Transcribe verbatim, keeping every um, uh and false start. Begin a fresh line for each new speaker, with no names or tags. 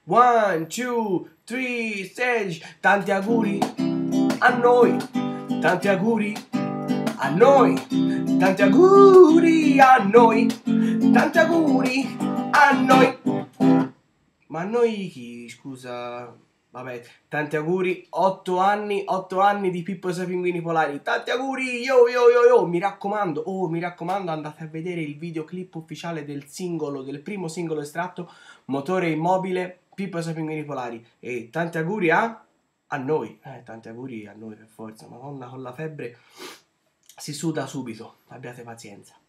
One, two, three, stage. Tanti auguri a noi, tanti auguri a noi, tanti auguri a noi, tanti auguri a noi. Ma a noi chi, scusa? Vabbè, tanti auguri, otto anni, otto anni di Pippo e i suoi pinguini polari. Tanti auguri, yo yo yo yo, mi raccomando, oh mi raccomando, andate a vedere il videoclip ufficiale del singolo, del primo singolo estratto, Motore Immobile, Pippo e i suoi pinguini polari. E tanti auguri a, a noi, eh, tanti auguri a noi per forza, madonna, con la febbre si suda subito, abbiate pazienza.